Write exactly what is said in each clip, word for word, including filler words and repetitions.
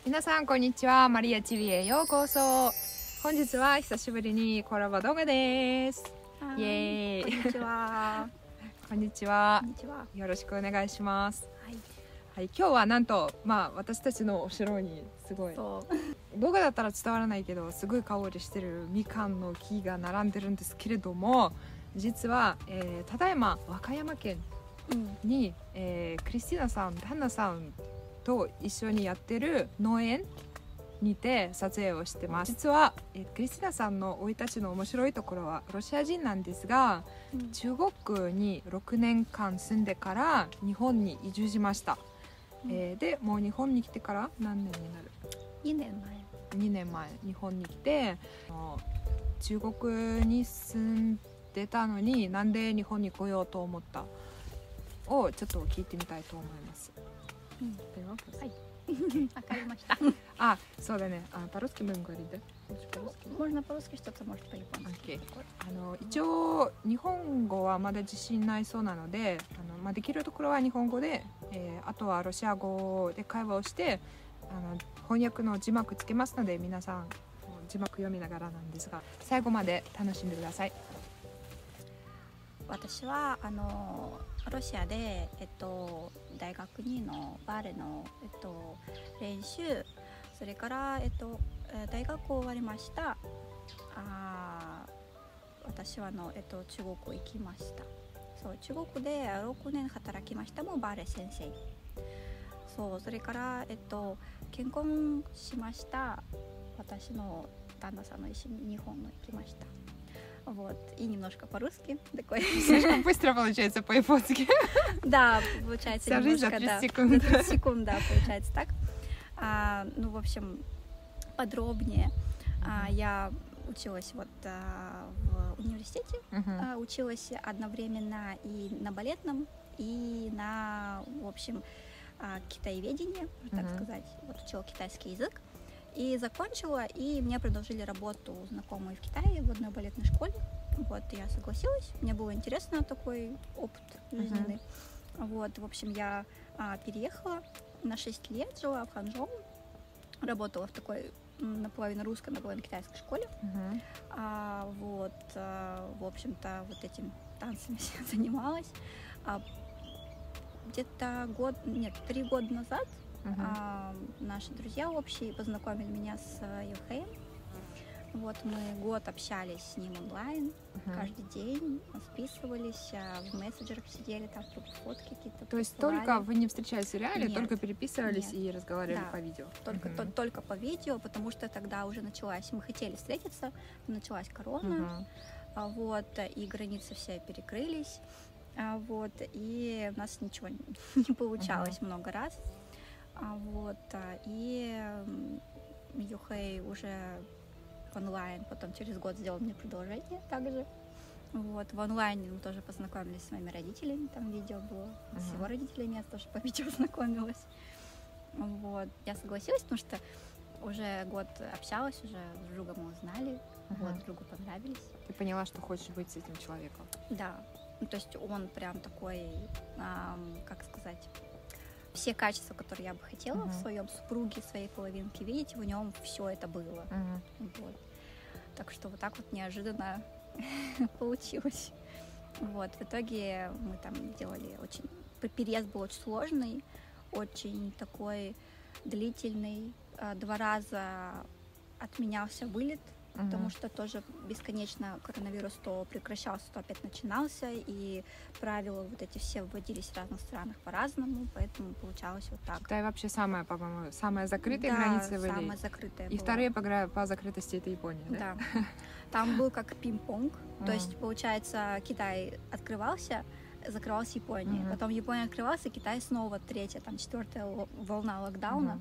皆さんこんにちは。マリアチビへようこそ。本日は久しぶりにコラボ動画です。イエーイ。 こんにちは。 こんにちは。 こんにちは。 よろしくお願いします。 はい。 はい、今日はなんと、まあ私たちの後ろにすごい動画だったら伝わらないけど、すごい香りしてるみかんの木が並んでるんですけれども、実は、えー、ただいま和歌山県に、うんえー、クリスティナさん、旦那さんと一緒にやってる農園にて撮影をしてます。実は、えー、クリスティナさんの生い立ちの面白いところはロシア人なんですが、うん、中国にろくねんかん住んでから日本に移住しました。うんえー、でもう日本に来てから何年になる ? にねんまえにねんまえ日本に来て、中国に住んでたのになんで日本に来ようと思ったをちょっと聞いてみたいと思います。 うん、はいわかりました。 あ、そうだね。あ、по-русски будем говорить, да? Можно по-русски что-то, может по-японски. Okay. あの一応日本語はまだ自信ないそうなので、あのまあできるところは日本語で、えー、あとはロシア語で会話をして、あの翻訳の字幕つけますので皆さん字幕読みながらなんですが、最後まで楽しんでください。 私はあのロシアで、えっと、大学にのバレエの、えっと、練習、それから、えっと、大学終わりました。あ私はの、えっと、中国行きました。そう中国でろくねん働きました。もうバレエ先生。そうそれから、えっと、結婚しました。私の旦那さんの一緒に日本に行きました。Вот, и немножко по-русски. Такой. Слишком быстро получается по-японски. Да, получается Вся жизнь за немножко, тридцать да. секунд. За тридцать секунд, да, получается так. А, ну, в общем, подробнее. А, я училась вот а, в университете, uh-huh. а, училась одновременно и на балетном, и на, в общем, а, китаеведении, так uh-huh. сказать. Вот учила китайский язык. И закончила, и мне предложили работу знакомые в Китае в одной балетной школе. Вот, я согласилась, мне было интересно такой опыт жизненный. Uh-huh. Вот, в общем, я а, переехала на шесть лет, жила в Ханчжоу, работала в такой наполовину русской, наполовину китайской школе. Uh-huh. А, вот, а, в общем-то, вот этим танцами занималась. А, где-то год, нет, три года назад Uh-huh. А, наши друзья общие познакомили меня с Юхеем. Вот мы год общались с ним онлайн, uh-huh. каждый день списывались, в мессенджерах сидели, там фотки какие-то. То есть присылали. Только вы не встречались в реале, Нет. только переписывались Нет. и разговаривали да. по видео? Только, uh-huh. то, только по видео, потому что тогда уже началась, мы хотели встретиться, началась корона, uh-huh. вот, и границы все перекрылись, вот, и у нас ничего не получалось uh-huh. много раз. Вот, и Юхей уже в онлайн, потом через год сделал мне продолжение также. Вот, в онлайне мы тоже познакомились с моими родителями, там видео было, uh-huh. с его родителями я тоже по видео знакомилась. Вот, я согласилась, потому что уже год общалась, уже друг друга мы узнали, uh-huh. вот, другу понравились. Ты поняла, что хочешь быть с этим человеком? Да, ну, то есть он прям такой, эм, как сказать... Все качества, которые я бы хотела uh-huh. в своем супруге, своей половинке видеть, в нем все это было. Uh-huh. Вот. Так что вот так вот неожиданно получилось. Вот. В итоге мы там делали очень... Переезд был очень сложный, очень такой длительный. Два раза отменялся вылет, uh-huh. потому что тоже бесконечно коронавирус то прекращался, то опять начинался, и правила вот эти все вводились в разных странах по-разному, поэтому получалось вот так. Китай вообще самая, по-моему, самая закрытая да, граница были. самая закрытая. И была. вторые по, по закрытости это Япония, да? Да. Там был как пинг-понг, то есть, получается, Китай открывался, закрывался Япония, потом Япония открывалась, и Китай снова третья, там четвертая волна локдауна,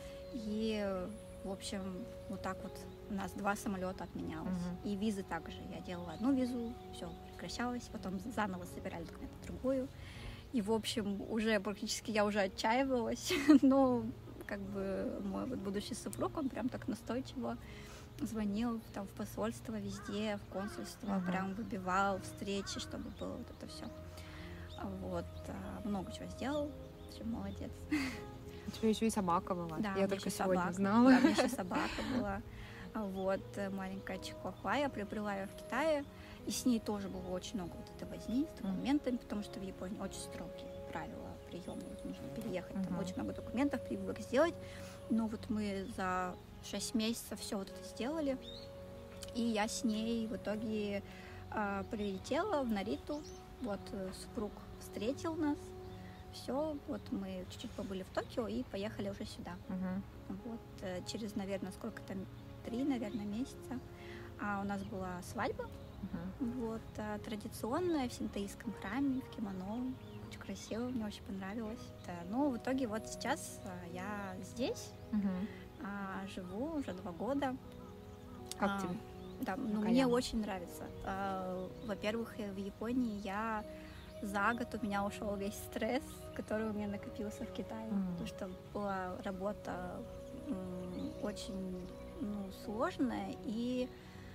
и, в общем, вот так вот у нас два самолета отменялось. Uh-huh. И визы также. Я делала одну визу, все прекращалось, потом заново собирали документы другую. И, в общем, уже практически я уже отчаивалась. Но, как бы, мой вот будущий супруг, он прям так настойчиво звонил там в посольство везде, в консульство, uh-huh. прям выбивал встречи, чтобы было вот это все. Вот. Много чего сделал. Все, молодец. У тебя еще и собака была. Да, я только сегодня собака. знала. Да, у меня еще собака была. Вот, маленькая чихуахуа, я приобрела ее в Китае, и с ней тоже было очень много вот этой возни с документами, потому что в Японии очень строгие правила приема, вот нужно переехать, uh-huh. там очень много документов, прививок сделать, но вот мы за шесть месяцев все вот это сделали, и я с ней в итоге э, прилетела в Нариту, вот супруг встретил нас, все, вот мы чуть-чуть побыли в Токио и поехали уже сюда. Uh-huh. Вот, э, через, наверное, сколько там, три, наверное, месяца. А у нас была свадьба, uh-huh. вот, а, традиционная в синтоистском храме, в кимоно. Очень красиво, мне очень понравилось. Да, ну, в итоге вот сейчас а, я здесь, uh-huh. а, живу уже два года. Как а, тебе? Да, ну, мне очень нравится. А, во-первых, в Японии я за год у меня ушел весь стресс, который у меня накопился в Китае, uh-huh. потому что была работа м- очень ну, сложная и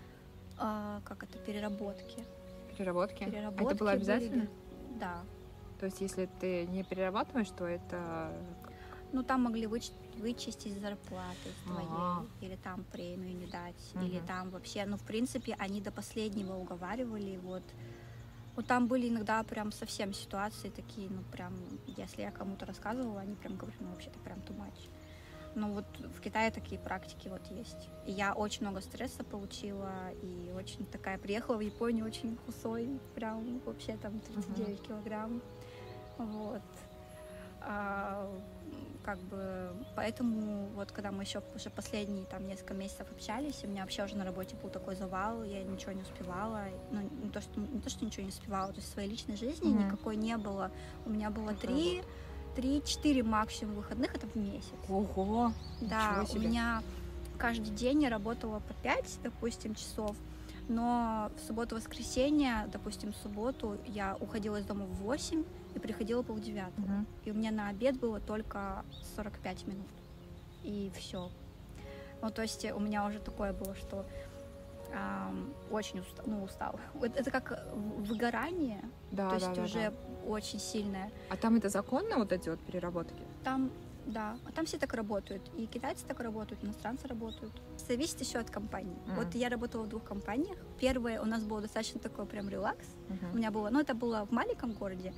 э, как это, переработки. Переработки? Переработки а это было обязательно? Были... Да. То есть если ты не перерабатываешь, то это... Ну, там могли выч... вычесть зарплаты твоей, А-а-а. или там премию не дать, угу. или там вообще, ну, в принципе, они до последнего уговаривали, вот. Вот там были иногда прям совсем ситуации такие, ну, прям, если я кому-то рассказывала, они прям говорят, ну, вообще-то прям too much. Ну вот в Китае такие практики вот есть. И я очень много стресса получила, и очень такая приехала в Японию очень худой, прям вообще там тридцать девять uh-huh. килограмм. Вот. А, как бы, поэтому вот когда мы еще уже последние там несколько месяцев общались, у меня вообще уже на работе был такой завал, я ничего не успевала. Ну, не то, что, не то, что ничего не успевала, то есть своей личной жизни uh-huh. никакой не было. У меня было три... три-четыре максимум выходных, это в месяц. Ого! Да, у меня каждый день я работала по пять, допустим, часов, но в субботу-воскресенье, допустим, в субботу я уходила из дома в восемь и приходила полдевятого. Uh-huh. И у меня на обед было только сорок пять минут. И все. Ну, то есть у меня уже такое было, что эм, очень устал, ну, устала. Это, это как выгорание, да, то есть да, да, уже да. очень сильное. А там это законно, вот эти вот переработки? Там, да, а там все так работают. И китайцы так работают, иностранцы работают. Зависит еще от компании. Mm-hmm. Вот я работала в двух компаниях. Первое, у нас был достаточно такой прям релакс. Mm-hmm. У меня было, ну, это было в маленьком городе.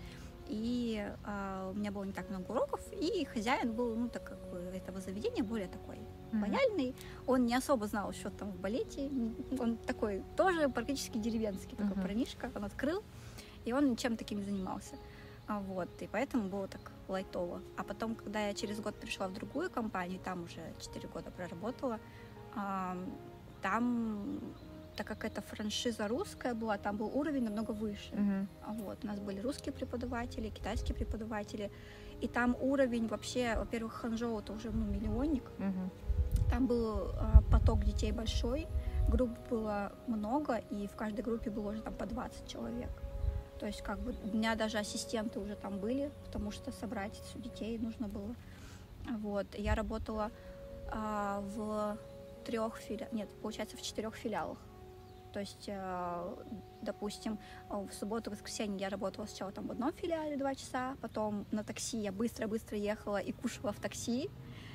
И э, у меня было не так много уроков, и хозяин был, ну, так как бы этого заведения более такой mm-hmm. лояльный. Он не особо знал, что там в балете. Он такой тоже практически деревенский такой mm-hmm. парнишка. Он открыл, и он ничем таким не занимался. А, вот, и поэтому было так лайтово. А потом, когда я через год пришла в другую компанию, там уже четыре года проработала, э, там... так как это франшиза русская была, там был уровень намного выше. Uh-huh. Вот, у нас были русские преподаватели, китайские преподаватели, и там уровень вообще, во-первых, Ханчжоу это уже ну, миллионник, uh-huh. там был а, поток детей большой, групп было много, и в каждой группе было уже там по двадцать человек. То есть как бы у меня даже ассистенты уже там были, потому что собрать детей нужно было. Вот, я работала а, в трех филиалах, нет, получается, в четырех филиалах. То есть, допустим, в субботу, в воскресенье я работала сначала там в одном филиале два часа, потом на такси я быстро-быстро ехала и кушала в такси,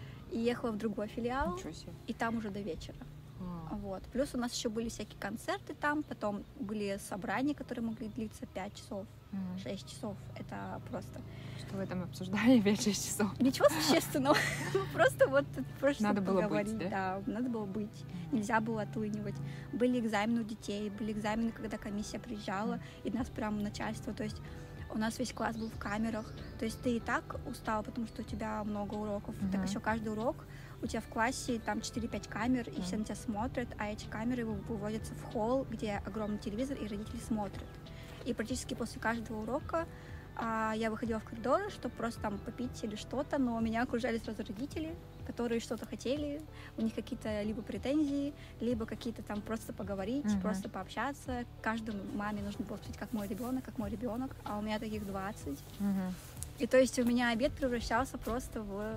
и ехала в другой филиал, и там уже до вечера. А. Вот. Плюс у нас еще были всякие концерты там, потом были собрания, которые могли длиться пять часов, mm. шесть часов. Это просто... Что вы там обсуждали пять-шесть часов? Ничего существенного. Просто вот просто надо было поговорить. быть, да? Да, надо было быть. Нельзя было отлынивать. Были экзамены у детей, были экзамены, когда комиссия приезжала, и нас прям начальство, то есть у нас весь класс был в камерах, то есть ты и так устал, потому что у тебя много уроков, uh-huh. так еще каждый урок у тебя в классе там четыре-пять камер, и uh-huh. все на тебя смотрят, а эти камеры выводятся в холл, где огромный телевизор, и родители смотрят. И практически после каждого урока а, я выходила в коридор, чтобы просто там попить или что-то, но меня окружали сразу родители, которые что-то хотели, у них какие-то либо претензии, либо какие-то там просто поговорить, uh-huh. просто пообщаться. Каждому маме нужно было спросить, как мой ребенок, как мой ребенок, а у меня таких двадцать. Uh-huh. И то есть у меня обед превращался просто в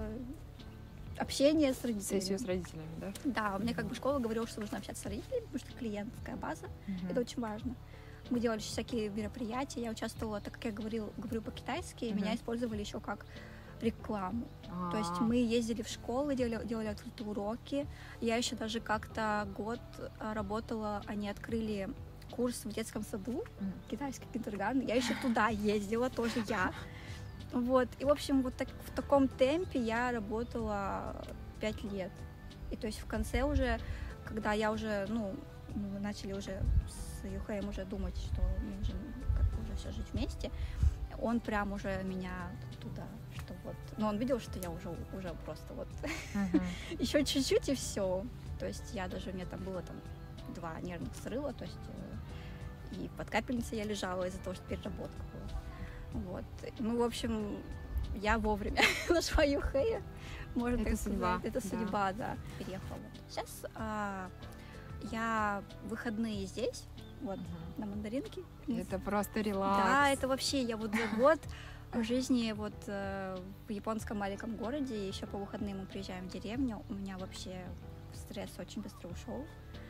общение с родителями. Сессию с родителями, да? Да, у меня как бы школа говорила, что нужно общаться с родителями, потому что клиентская база, uh-huh. это очень важно. Мы делали всякие мероприятия, я участвовала, так как я говорил, говорю по-китайски, uh-huh. меня использовали еще как рекламу. А-а-а. То есть мы ездили в школы, делали, делали открытые уроки. Я еще даже как-то год работала, они открыли курс в детском саду, mm. китайский киндергартен. Я еще туда ездила, тоже я. Вот. И, в общем, вот так, в таком темпе я работала пять лет. И то есть в конце уже, когда я уже, ну, мы начали уже с Юхеем уже думать, что мы уже как-то уже все жить вместе, он прям уже меня туда, что вот, ну, он видел, что я уже, уже просто вот uh-huh. еще чуть-чуть и все. То есть я даже, у меня там было там два нервных срыва, то есть и под капельницей я лежала из-за того, что переработка была. Вот. Ну, в общем, я вовремя нашла Юхея, можно это так судьба. сказать. Это судьба, да. да. Переехала. Сейчас а, я выходные здесь, вот, uh-huh. на мандаринке. Это просто релакс. Да, это вообще, я вот за год в жизни вот э, в японском маленьком городе, еще по выходным мы приезжаем в деревню, у меня вообще стресс очень быстро ушел.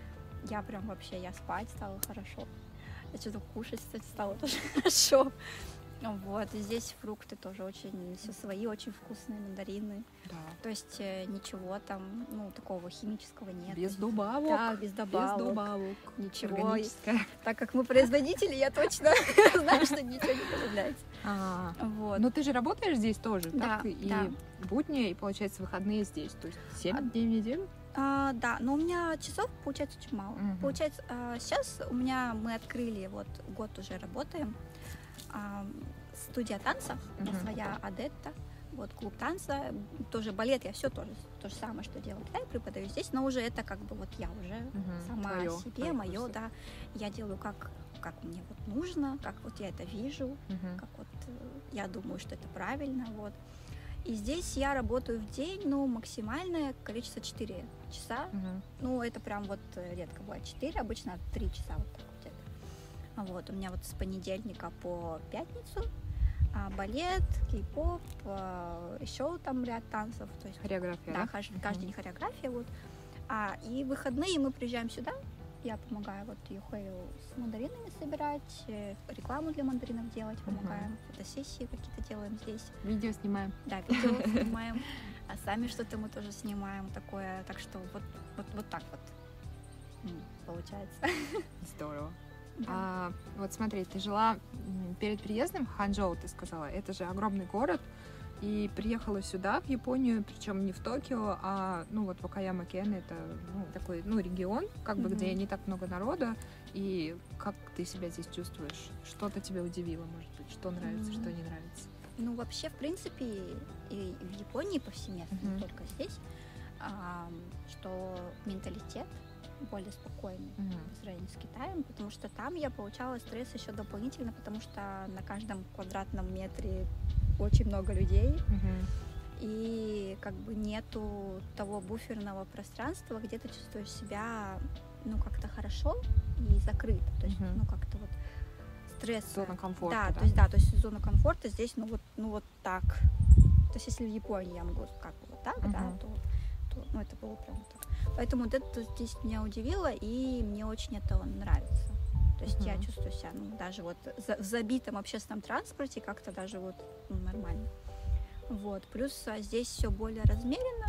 Я прям вообще, я спать стала хорошо. Я что-то кушать, кстати, стало тоже хорошо. Вот, и здесь фрукты тоже очень, все свои, очень вкусные, мандарины. Да. То есть э, ничего там, ну, такого химического нет. Без добавок. Да, без добавок. Без добавок. Ничего. Так как мы производители, я точно знаю, что ничего не добавляется. А, вот. Но ты же работаешь здесь тоже, да, так? И да. будни, и, получается, выходные здесь. То есть семь а, дней в неделю? А, да, но у меня часов получается очень мало. Угу. Получается, а, сейчас у меня, мы открыли, вот год уже работаем, а, студия танца, у меня uh-huh. своя Адетта, вот клуб танца, тоже балет, я все тоже то же самое, что делаю в Китае, преподаю здесь, но уже это как бы вот я уже uh-huh. сама твое, себе, мое, да, я делаю как, как мне вот нужно, как вот я это вижу, uh-huh. как вот я думаю, что это правильно, вот. И здесь я работаю в день, ну, максимальное количество четыре часа, uh-huh. ну, это прям вот редко бывает четыре, обычно три часа вот так. Вот, у меня вот с понедельника по пятницу а, балет, кей-поп, а, еще там ряд танцев. То есть, хореография, да? да? Каждый, uh-huh. каждый день хореография. Вот. А, и в выходные мы приезжаем сюда, я помогаю вот Юхею с мандаринами собирать, рекламу для мандаринов делать, помогаем, uh-huh. фотосессии какие-то делаем здесь. Видео снимаем. Да, видео снимаем, а сами что-то мы тоже снимаем такое, так что вот, вот, вот так вот получается. Здорово. Да. А, вот смотри, ты жила перед приездом в Ханчжоу, ты сказала, это же огромный город, и приехала сюда, в Японию, причем не в Токио, а, ну, вот Вакаяма-кен, это, ну, такой, ну, регион, как бы, mm-hmm. где не так много народа, и как ты себя здесь чувствуешь? Что-то тебя удивило, может быть, что нравится, mm-hmm. что не нравится? Ну, вообще, в принципе, и в Японии повсеместно, mm-hmm. не только здесь, а, что менталитет более спокойный uh-huh. по сравнению с Китаем, потому что там я получала стресс еще дополнительно, потому что на каждом квадратном метре очень много людей, uh-huh. и как бы нету того буферного пространства, где ты чувствуешь себя, ну, как-то хорошо и закрыто, то есть, uh-huh. ну, как-то вот стресс. Зона комфорта. Да, да, то есть, да, то есть зона комфорта здесь, ну, вот, ну, вот так. То есть, если в Японии я могу как бы вот так, uh-huh. да, то, то, ну, это было прям так. Поэтому вот это здесь меня удивило, и мне очень это нравится. То есть uh-huh. я чувствую себя, ну, даже вот за, в забитом общественном транспорте как-то даже вот, ну, нормально. Вот. Плюс а, здесь все более размеренно.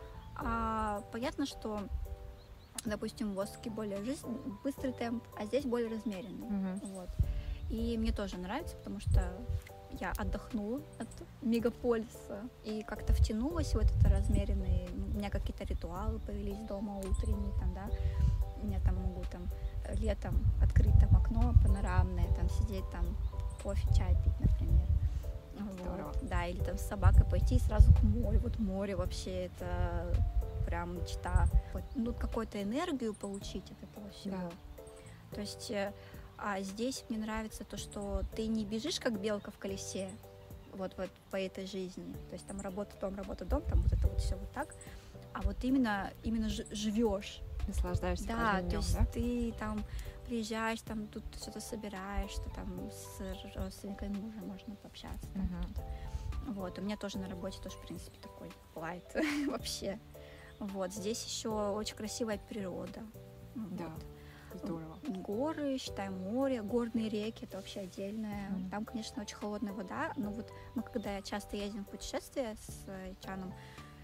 А, понятно, что, допустим, в Осаке более жизнь, быстрый темп, а здесь более размеренный. Uh-huh. Вот. И мне тоже нравится, потому что я отдохнула от мегаполиса и как-то втянулась в этот размеренный, у меня какие-то ритуалы появились дома утренние, там, да, у меня там могу там летом открыть там окно панорамное, там сидеть там кофе, чай пить, например. Вот. Да, или там с собакой пойти сразу к морю, вот море вообще это прям мечта. Вот, ну, какую-то энергию получить от этого всего. Да. То есть а здесь мне нравится то, что ты не бежишь, как белка в колесе, вот, вот по этой жизни. То есть там работа, дом, работа, дом, там вот это вот все вот так. А вот именно, именно живешь. Наслаждаешься да, каждым днем, то есть да? ты там приезжаешь, там тут что-то собираешь, что там с родственниками мужа можно пообщаться. Там, uh-huh. Вот, у меня тоже на работе тоже, в принципе, такой бывает вообще. Вот, здесь еще очень красивая природа. Да. Вот. Здорово. Горы, считай, море, горные реки, это вообще отдельное. Mm. Там, конечно, очень холодная вода, но вот мы когда часто ездим в путешествия с Чаном,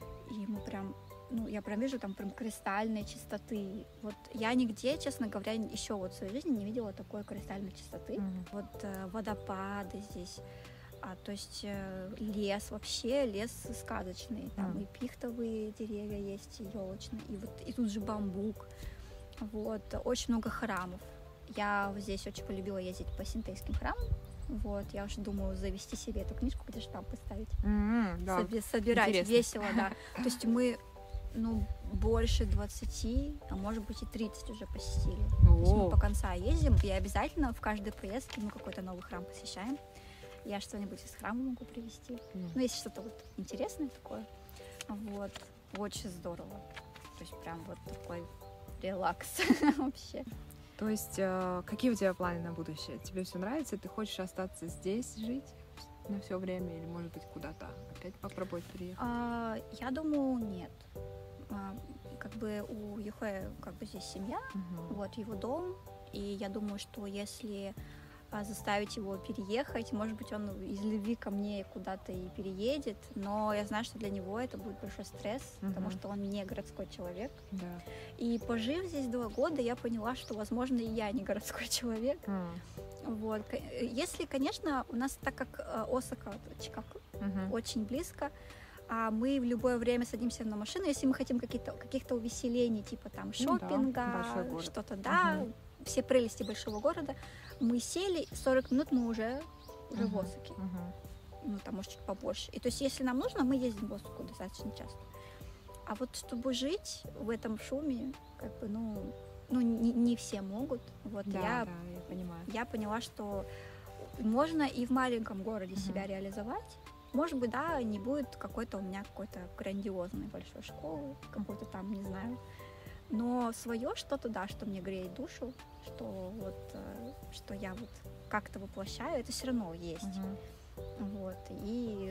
и мы прям, ну, я прям вижу там прям кристальной чистоты. Вот я нигде, честно говоря, еще вот в своей жизни не видела такой кристальной чистоты. Mm. Вот э, водопады здесь. А, то есть э, лес, вообще лес сказочный. Там mm. и пихтовые деревья есть, и елочные, и вот и тут же бамбук. Вот, очень много храмов. Я здесь очень полюбила ездить по синтейским храмам. Вот, я уже думаю завести себе эту книжку, где штамп поставить. Mm-hmm, да. Соби- собирать. Интересно. Весело, да. То есть мы, ну, больше двадцати, а может быть и тридцать уже посетили. Oh. То есть мы по конца ездим, и обязательно в каждой поездке мы какой-то новый храм посещаем. Я что-нибудь из храма могу привезти. Mm. Ну, если что-то вот интересное такое. Вот, очень здорово. То есть прям вот такой релакс вообще. То есть, э, какие у тебя планы на будущее? Тебе все нравится? Ты хочешь остаться здесь жить на все время? Или, может быть, куда-то опять попробовать приехать? А, я думаю, нет. А, как бы у Юхэ как бы здесь семья, uh-huh. вот его дом. И я думаю, что если а, заставить его переехать, может быть, он из любви ко мне куда-то и переедет, но я знаю, что для него это будет большой стресс, uh-huh. потому что он не городской человек. Да. И пожив здесь два года, я поняла, что, возможно, и я не городской человек. Uh-huh. Вот. Если, конечно, у нас, так как Осака от Чикаго uh-huh. очень близко, а мы в любое время садимся на машину, если мы хотим каких-то, каких-то увеселений, типа там шопинга, ну, да, что-то, да, uh-huh. все прелести большого города, мы сели, сорок минут мы уже, уже uh-huh. в Осаке. Uh-huh. Ну, там, может, чуть побольше. И то есть, если нам нужно, мы ездим в Осаку достаточно часто. А вот чтобы жить в этом шуме, как бы, ну, ну не, не все могут. Вот да, я, да, я понимаю. Я поняла, что можно и в маленьком городе uh-huh. себя реализовать. Может быть, да, не будет какой-то у меня какой-то грандиозной большой школы, какой-то там, не знаю. Но свое что-то, да, что мне греет душу, что вот, что я вот как-то воплощаю, это все равно есть. Uh-huh. Вот. И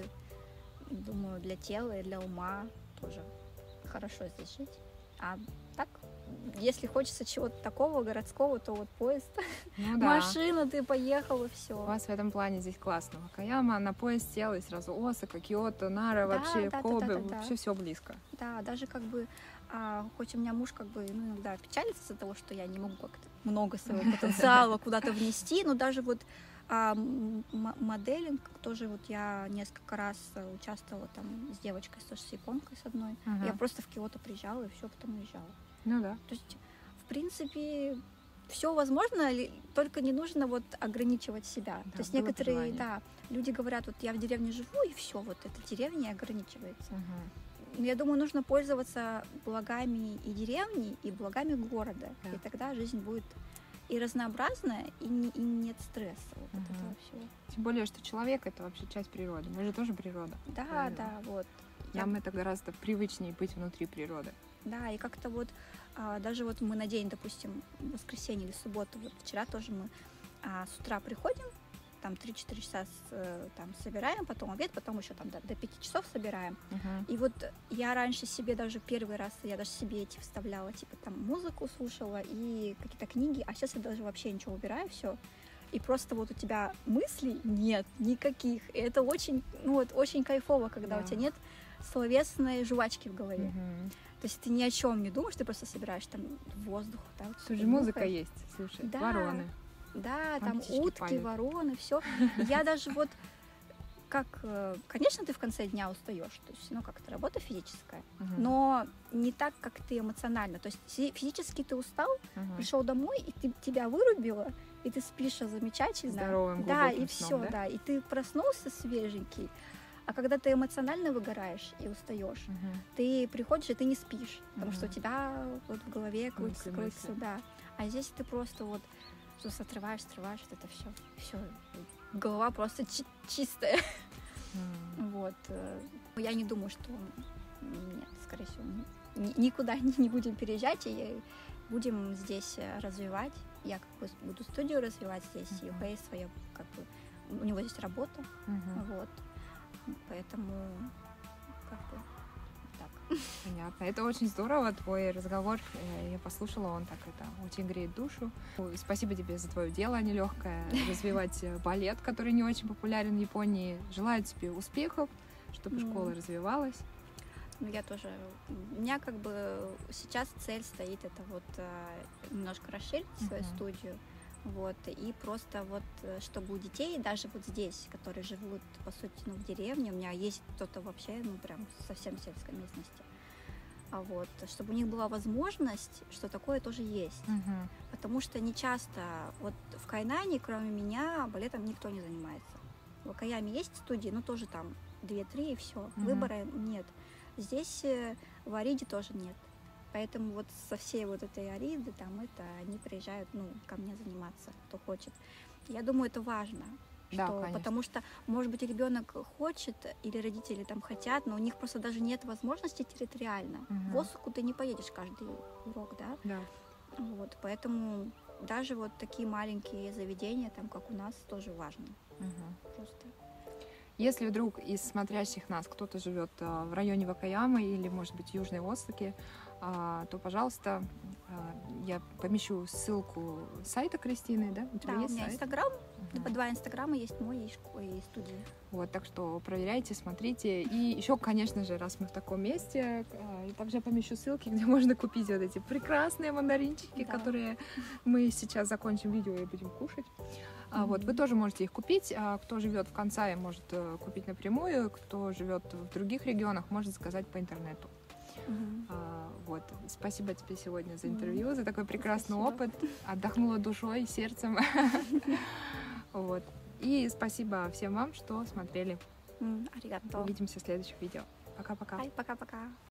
думаю, для тела и для ума тоже хорошо здесь жить. А так, если хочется чего-то такого городского, то вот поезд, ну, да. машина, ты поехала, все. У вас в этом плане здесь классно. Вакаяма, на поезд села и сразу Осака, Киото, Нара, да, вообще да, Кобе, да, да, да, вообще да. все близко. Да, даже как бы, а, хоть у меня муж как бы ну, иногда печалится из-за того, что я не могу как-то много своего потенциала куда-то внести, но даже вот а, м- моделинг тоже вот я несколько раз участвовала там с девочкой, тоже с японкой с одной. Uh-huh. Я просто в Киото приезжала и все, потом уезжала. Ну да. То есть, в принципе, все возможно, только не нужно вот ограничивать себя. Да, то есть некоторые, желание. Да, люди говорят, вот я в деревне живу, и все, вот эта деревня ограничивается. Uh-huh. Я думаю, нужно пользоваться благами и деревни, и благами города. Да. И тогда жизнь будет и разнообразная, и, не, и нет стресса вот uh-huh. от этого всего. Тем более, что человек — это вообще часть природы. Мы же тоже природа. Да, правильно? Да, вот. Нам я... это гораздо привычнее быть внутри природы. Да, и как-то вот, а, даже вот мы на день, допустим, в воскресенье или субботу, вот вчера тоже мы а, с утра приходим, там три-четыре часа с, там собираем, потом обед, потом еще там до, до пяти часов собираем. Uh-huh. И вот я раньше себе даже первый раз, я даже себе эти вставляла, типа там музыку слушала и какие-то книги, а сейчас я даже вообще ничего убираю, все. И просто вот у тебя мыслей нет никаких. И это очень, ну вот, очень кайфово, когда yeah. у тебя нет словесной жвачки в голове. Uh-huh. То есть ты ни о чем не думаешь, ты просто собираешь там воздух. Да, вот слушай, музыка есть, слушай, да, вороны. Да, там утки, поют. Вороны, все. Я даже вот как, конечно, ты в конце дня устаешь, то есть, ну, как-то работа физическая, uh-huh. но не так, как ты эмоционально. То есть физически ты устал, uh-huh. пришел домой, и ты, тебя вырубило, и ты спишь замечательно. Здоровым, да, и сном, все, да? да, и ты проснулся свеженький. А когда ты эмоционально выгораешь и устаешь, uh-huh. ты приходишь и ты не спишь, потому uh-huh. что у тебя вот в голове крутится, крутится, да. А здесь ты просто вот что отрываешь, срываешь, вот это все, все, голова просто чи- чистая. Mm. Вот. Я не думаю, что нет, скорее всего, ни- никуда не будем переезжать, и будем здесь развивать. Я как бы буду студию развивать здесь, и у Юхэ своя, как бы, у него здесь работа, mm-hmm. вот. Поэтому как бы так. Понятно. Это очень здорово, твой разговор. Я послушала, он так это очень греет душу. Спасибо тебе за твое дело нелегкое, развивать балет, который не очень популярен в Японии. Желаю тебе успехов, чтобы mm. школа развивалась. Ну, я тоже. У меня как бы сейчас цель стоит, это вот немножко расширить uh-huh. свою студию. Вот, и просто вот, чтобы у детей, даже вот здесь, которые живут, по сути, ну, в деревне, у меня есть кто-то вообще, ну, прям совсем в сельской местности, а вот, чтобы у них была возможность, что такое тоже есть. Uh-huh. Потому что не часто, вот в Кайнане, кроме меня, балетом никто не занимается. В Окаяме есть студии, но тоже там две-три и все, uh-huh. выбора нет. Здесь в Ариде тоже нет. Поэтому вот со всей вот этой Ариды там это они приезжают, ну, ко мне заниматься, кто хочет. Я думаю, это важно. Да, что, потому что, может быть, ребенок хочет, или родители там хотят, но у них просто даже нет возможности территориально. Угу. В Осаку ты не поедешь каждый урок, да? Да. Вот, поэтому даже вот такие маленькие заведения, там, как у нас, тоже важно. Угу. Просто. Если вдруг из смотрящих нас кто-то живет в районе Вакаямы или, может быть, в Южной Осаке, то, пожалуйста, я помещу ссылку сайта Кристины, да? У тебя да, есть у меня сайт? Инстаграм, uh-huh. два инстаграма есть мой, есть школа, есть студия. Вот, так что проверяйте, смотрите. И еще, конечно же, раз мы в таком месте, я также помещу ссылки, где можно купить вот эти прекрасные мандаринчики, да. которые мы сейчас закончим видео и будем кушать. Mm-hmm. Вот, вы тоже можете их купить. Кто живет в Кансае, может купить напрямую. Кто живет в других регионах, может заказать по интернету. Uh-huh. А, вот. Спасибо тебе сегодня за интервью, uh-huh. за такой прекрасный спасибо. Опыт. Отдохнула душой и сердцем. Вот. И спасибо всем вам, что смотрели. Аригато. Увидимся в следующих видео. Пока-пока. Пока-пока.